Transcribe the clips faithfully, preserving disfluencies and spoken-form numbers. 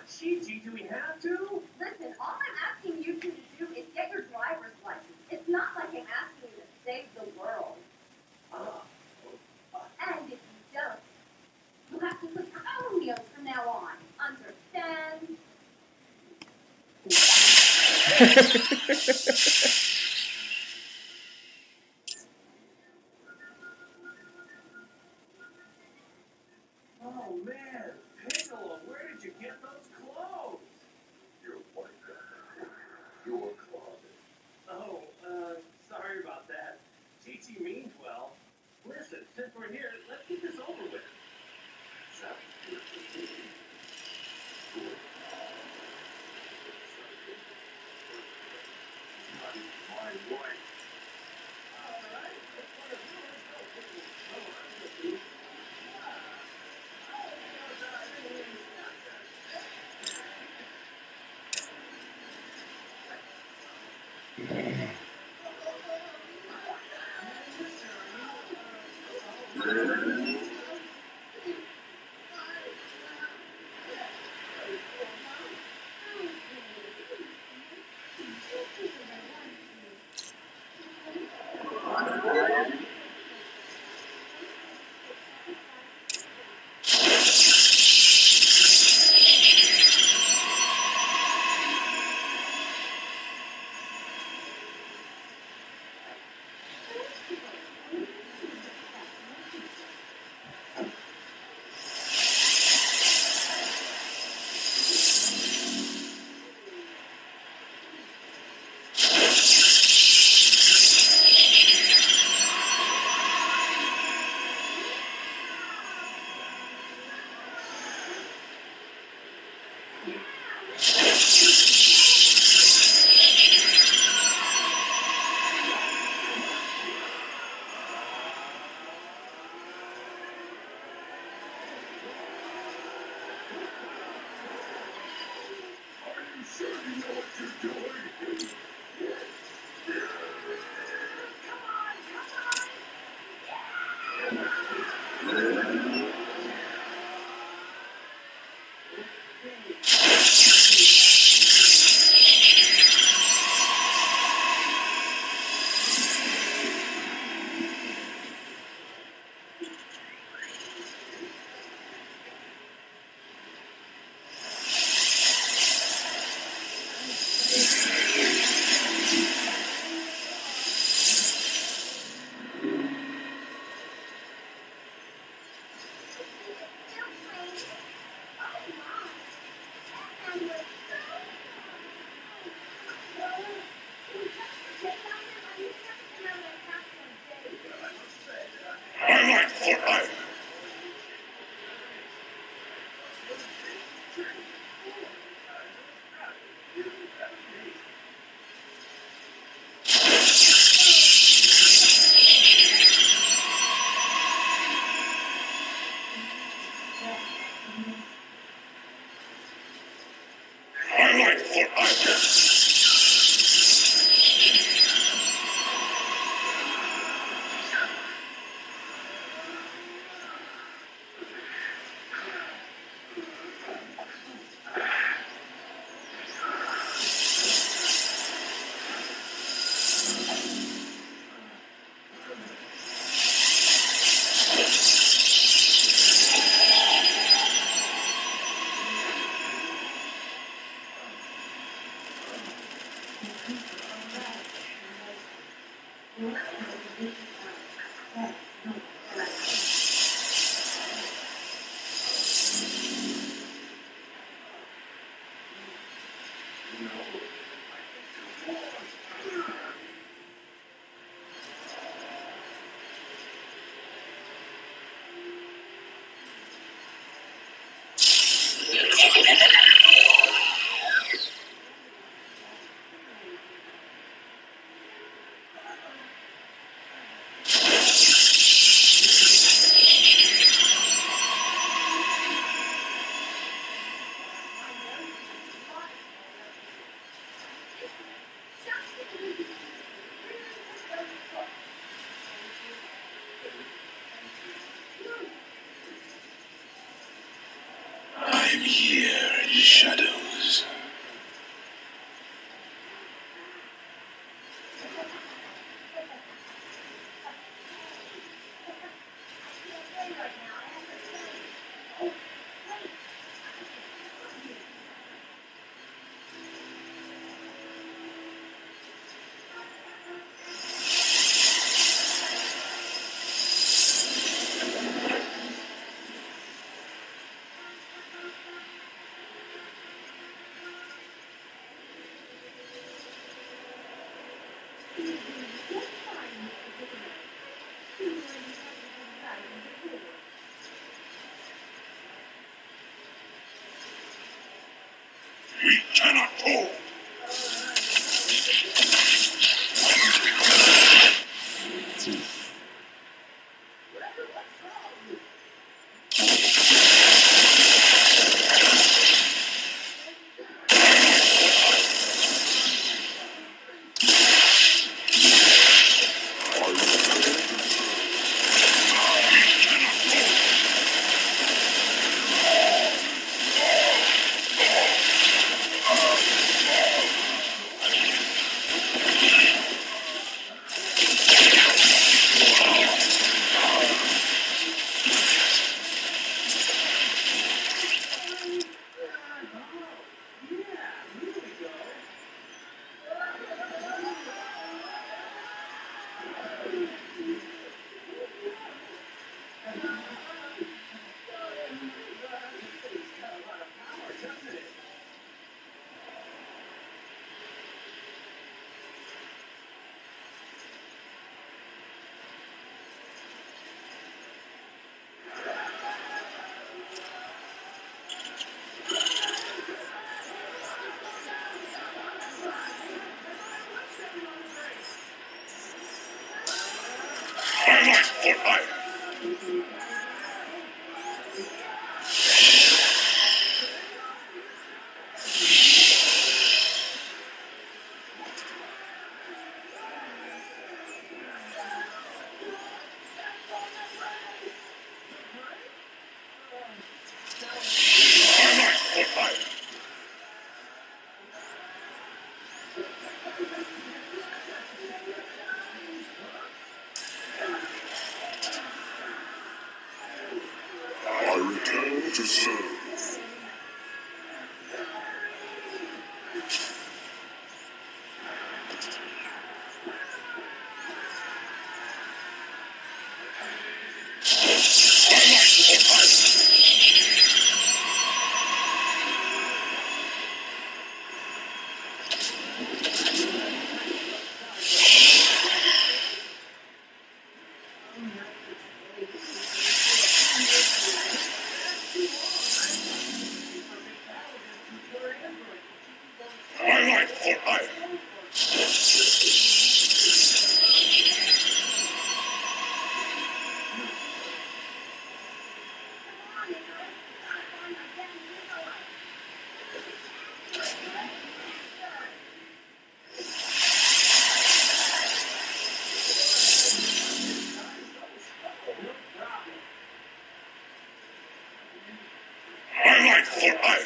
Chi-Chi, do we have to? Listen, all I'm asking you two to do is get your driver's license. It's not like I'm asking you to save the world. Uh, And if you don't, you'll have to cook your own meals from now on. Understand? oh, man. Piccolo, where did you get those clothes? Your white Your closet. Oh, uh, sorry about that. Chi-Chi means well. Listen, since we're here, let's get this over with. Sounds good to me. Good. Not even my wife. All right. Let's go. Let's go. Oh, I'm with you. Sure you know what you're doing. I'm here in the shadows. We cannot hold. Highlight for hire. Highlight for hire. I return to serve. Highlight for hire. Highlight for hire.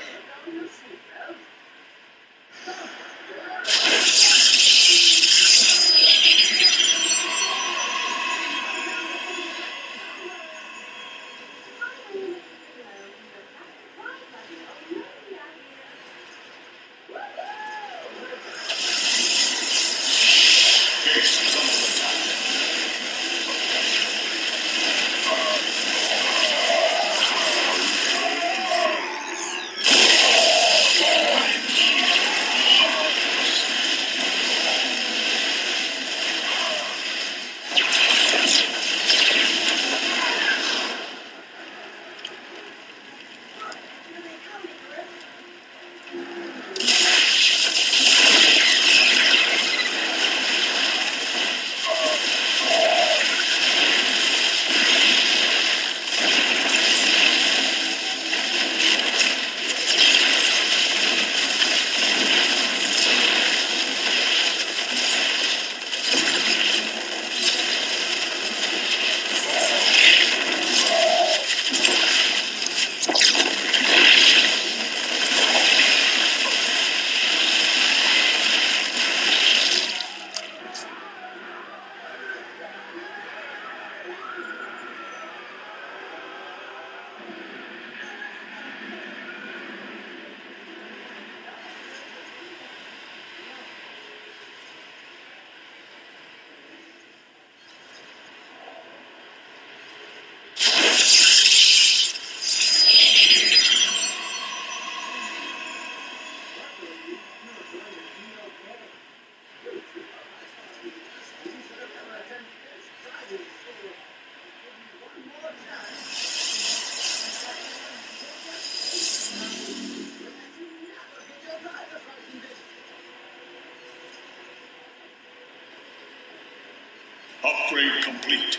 Upgrade complete.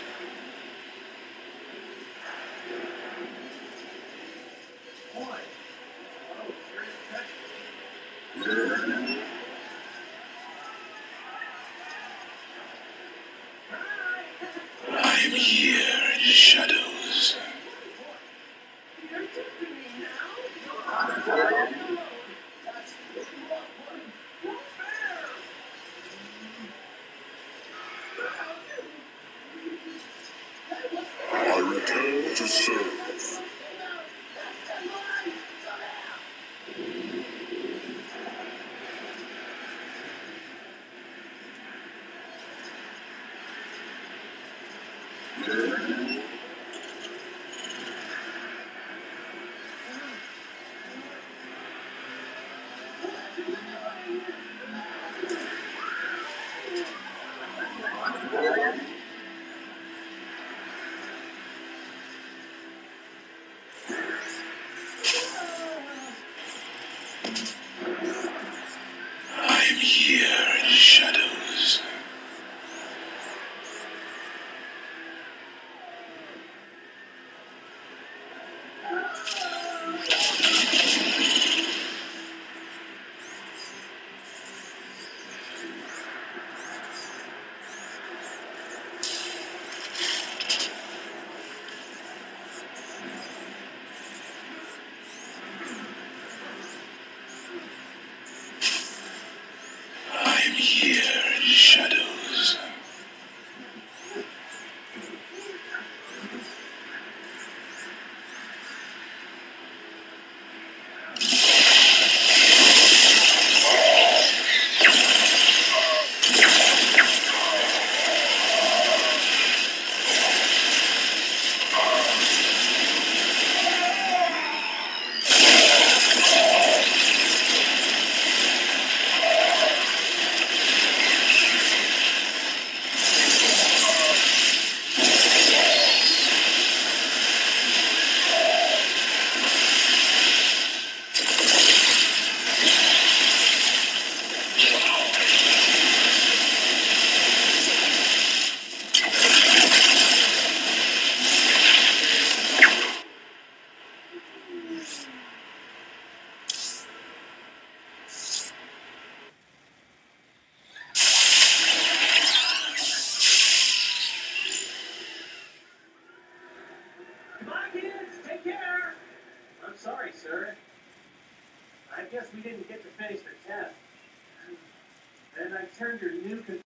Boy. Oh, sure is touching. I'm here in the shadows. You're tipping me now? That's what you want, buddy. Not fair. I return to serve. I'm here in the shadows. I'm here in the shadows. Goodbye, kids. Take care. I'm sorry, sir. I guess we didn't get to finish the test. And I turned your new. Con-